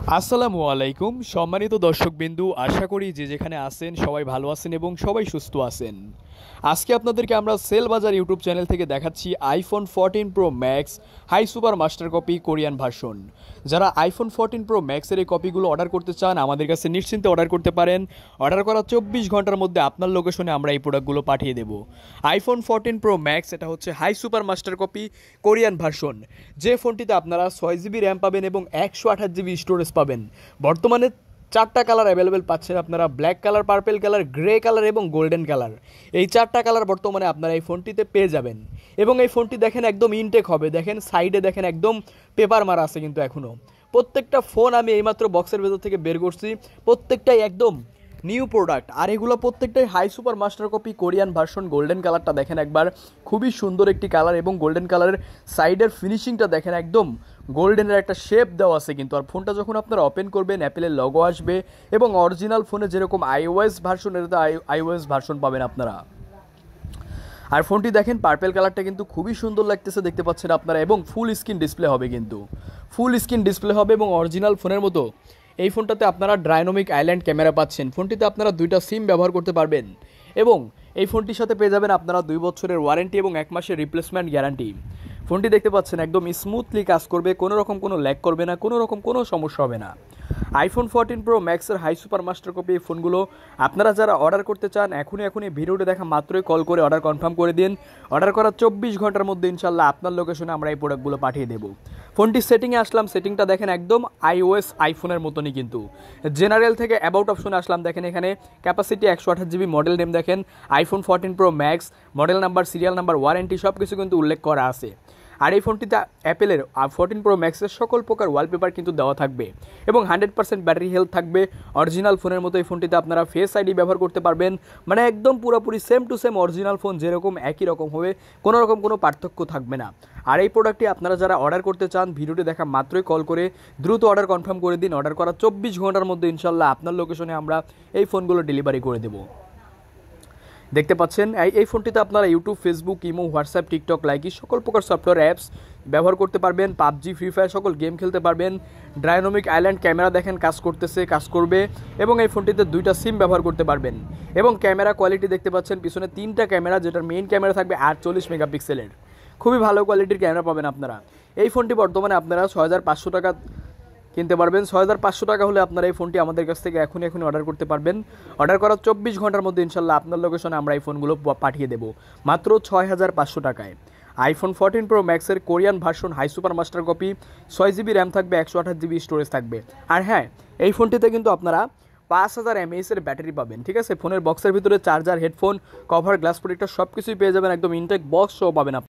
আসসালামু আলাইকুম সম্মানিত দর্শকবিন্দু, আশা করি যে যেখানে আছেন সবাই ভালো আছেন এবং সবাই সুস্থ আছেন। আজকে আপনাদেরকে আমরা সেল বাজার ইউটিউব চ্যানেল থেকে দেখাচ্ছি iPhone 14 pro max high super master copy Korean version. যারা আইফোন 14 প্রো ম্যাক্সের এই কপিগুলো অর্ডার করতে চান আমাদের কাছে নিশ্চিন্তে অর্ডার করতে পারেন। অর্ডার করা 24 ঘন্টার মধ্যে আপনার লোকেশনে আমরা এই প্রোডাক্টগুলো পাঠিয়ে দেব। আইফোন 14 প্রো ম্যাক্স এটা হচ্ছে high super master copy Korean version, যে ফোনটিতে আপনারা 6 জিবি র্যাম পাবেন এবং 128 জিবি স্টোরেজ পাবেন। বর্তমানে 4টা কালার অ্যাভেলেবেল পাচ্ছেন আপনারা, black colour, purple colour, grey colour এবং গোল্ডেন কালার। এই 4টা কালার বর্তমানে আপনারা এই ফোনটিতে পেয়ে যাবেন। এবং এই ফোনটি দেখেন একদম ইনটেক হবে, দেখেন সাইডে দেখেন একদম পেপার মারা আছে, কিন্তু এখনও প্রত্যেকটা ফোন আমি এইমাত্র বক্সের ভেতর থেকে বের করছি, প্রত্যেকটাই একদম নিউ প্রোডাক্ট। আর এগুলো প্রত্যেকটাই high super master copy Korean version. Golden কালারটা দেখেন একবার, খুবই সুন্দর একটি কালার এবং গোল্ডেন কালারের সাইডের ফিনিশিংটা দেখেন একদম গোল্ডেনের একটা শেপ দেওয়া আছে কিন্তু। আর ফোনটা যখন আপনারা ওপেন করবেন অ্যাপেলের লগো আসবে এবং অরিজিনাল ফোনে যেরকম আইওএস ভার্সন, এটাতে আইওএস ভার্সন পাবেন আপনারা। আর ফোনটি দেখেন পার্পেল কালারটা কিন্তু খুবই সুন্দর লাগতেছে, দেখতে পাচ্ছেন আপনারা। এবং ফুল স্ক্রিন ডিসপ্লে হবে, কিন্তু ফুল স্ক্রিন ডিসপ্লে হবে এবং অরিজিনাল ফোনের মতো এই ফোনটাতে আপনারা ডাইনামিক আইল্যান্ড ক্যামেরা পাচ্ছেন। ফোনটিতে আপনারা 2টা সিম ব্যবহার করতে পারবেন এবং এই ফোনটির সাথে পেয়ে যাবেন আপনারা 2 বছরের ওয়ারেন্টি এবং 1 মাসের রিপ্লেসমেন্ট গ্যারান্টি। ফোনটি দেখতে পাচ্ছেন একদম স্মুথলি কাজ করবে, কোনো রকম কোনো ল্যাগ করবে না, কোনো রকম কোনো সমস্যা হবে না। আইফোন 14 প্রো ম্যাক্সের হাই সুপার মাস্টার কপি এই ফোনগুলো আপনারা যারা অর্ডার করতে চান এখনই ভিডিওটা দেখা মাত্রই কল করে অর্ডার কনফার্ম করে দিন। অর্ডার করার 24 ঘন্টার মধ্যে ইনশাল্লাহ আপনার লোকেশনে আমরা এই প্রোডাক্টগুলো পাঠিয়ে দেবো। ফোনটির সেটিংয়ে আসলাম, সেটিংটা দেখেন একদম আইওএস আইফোনের মতনই কিন্তু। জেনারেল থেকে অ্যাবাউট অপশনে আসলাম, দেখেন এখানে ক্যাপাসিটি 128 জিবি, মডেল নেম দেখেন iPhone 14 pro max, model number, serial number, warranty সব কিছু কিন্তু উল্লেখ করা আছে। আর এই ফোনটিতে অ্যাপেলের 14 প্রো ম্যাক্সের সকল প্রকার ওয়ালপেপার কিন্তু দেওয়া থাকবে এবং 100% ব্যাটারি হেলথ থাকবে। অরিজিনাল ফোনের মতো এই ফোনটিতে আপনারা ফেস আইডি ব্যবহার করতে পারবেন, মানে একদম পুরোপুরি same to same original phone যেরকম একই রকম হবে, কোনো রকম কোনো পার্থক্য থাকবে না। আর এই প্রোডাক্টটি আপনারা যারা অর্ডার করতে চান ভিডিওটি দেখা মাত্রই কল করে দ্রুত অর্ডার কনফার্ম করে দিন। অর্ডার করা 24 ঘন্টার মধ্যে ইনশাল্লাহ আপনার লোকেশনে আমরা এই ফোনগুলো ডেলিভারি করে দেবো। দেখতে পাচ্ছেন এই ফোনটিতে আপনারা YouTube, Facebook, imo, WhatsApp, TikTok, Likee সকল প্রকার সফটওয়্যার অ্যাপস ব্যবহার করতে পারবেন। পাবজি, ফ্রি ফায়ার সকল গেম খেলতে পারবেন। ডাইনামিক আইল্যান্ড ক্যামেরা দেখেন কাজ করতেছে, কাজ করবে এবং এই ফোনটিতে 2টা সিম ব্যবহার করতে পারবেন। এবং ক্যামেরা কোয়ালিটি দেখতে পাচ্ছেন পিছনে 3টা ক্যামেরা, যেটার মেইন ক্যামেরা থাকবে 48 মেগাপিক্সেলের, খুবই ভালো কোয়ালিটির ক্যামেরা পাবেন আপনারা। এই ফোনটি বর্তমানে আপনারা 6500 টাকা কিনতে পারবেন। 6500 টাকা হলে আপনারা এই ফোনটি আমাদের কাছ থেকে এখনই অর্ডার করতে পারবেন। অর্ডার করার 24 ঘন্টার মধ্যে ইনশাল্লাহ আপনার লোকেশনে আমরা এই ফোনগুলো পাঠিয়ে দেবো মাত্র 6500 টাকায়। আইফোন 14 প্রো ম্যাক্সের Korean version high super master copy, 6 GB RAM থাকবে, 128 জিবি স্টোরেজ থাকবে। আর হ্যাঁ, এই ফোনটিতে কিন্তু আপনারা 5000 mAh ব্যাটারি পাবেন, ঠিক আছে। ফোনের বক্সের ভিতরে charger, headphone, cover, glass protector সব কিছুই পেয়ে যাবেন, একদম ইনটেক বক্স সহ পাবেন।